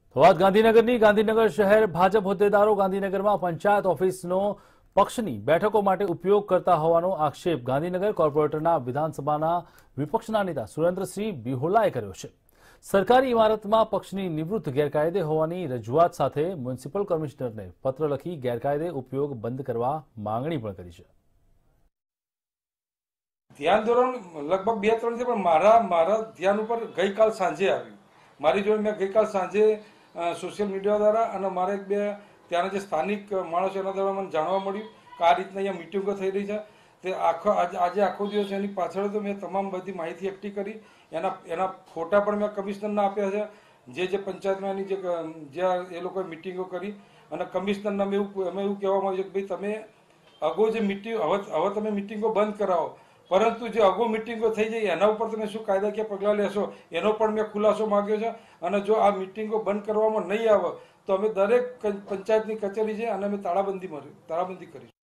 તો વાત ગાંધીનગરની ગાંધીનગર શહેર ભાજપ હોદ્દેદારો ગાંધીનગરમાં પંચાયત ઓફિસનો પક્ષની બેઠકો માટે ઉપયોગ કરતા હોવાનો આક્ષેપ ગાંધીનગર કોર્પોરેટરના વિધાનસભાના વિપક્ષના નેતા સુરેન્દ્રસિંહ બિહોલાએ કર્યો છે। સરકારી ઇમારતમાં પક્ષની નિવૃત્ત ગેરકાયદે હોવાની રજૂઆત સાથે મ્યુનિસિપલ કમિશનરને પત્ર લખી ગેરકાયદે ઉપયોગ બંધ કરવા માંગણી પણ કરી છે। ધ્યાન દોરણ લગભગ 2-3 છે, પણ મારા ધ્યાન ઉપર ગઈકાલ સાંજે આવ્યું। મારી જોડે મેં ગઈકાલ સાંજે સોશિયલ મીડિયા દ્વારા અને મારા એક બે ત્યાંના જે સ્થાનિક માણસો એના દ્વારા મને જાણવા મળ્યું કે આ રીતના અહીંયા મિટિંગો થઈ રહી છે। તે આજે આખો દિવસ એની પાછળ તો મેં તમામ બધી માહિતી એકઠી કરી, એના ફોટા પણ મેં કમિશનરને આપ્યા છે। જે પંચાયતમાં એની જ્યાં એ લોકોએ મિટિંગો કરી અને કમિશનરને અમે એવું કહેવામાં આવ્યું કે ભાઈ તમે અગાઉ જે મિટિંગ હવે તમે મિટિંગો બંધ કરાવો, પરંતુ જે અગાઉ મિટિંગો થઈ જાય એના ઉપર તમે શું કાયદાકીય પગલાં લેશો એનો પણ મેં ખુલાસો માંગ્યો છે। અને જો આ મિટિંગો બંધ કરવામાં નહીં આવે તો અમે દરેક પંચાયતની કચેરી છે અને અમે તાળાબંધી કરીશું।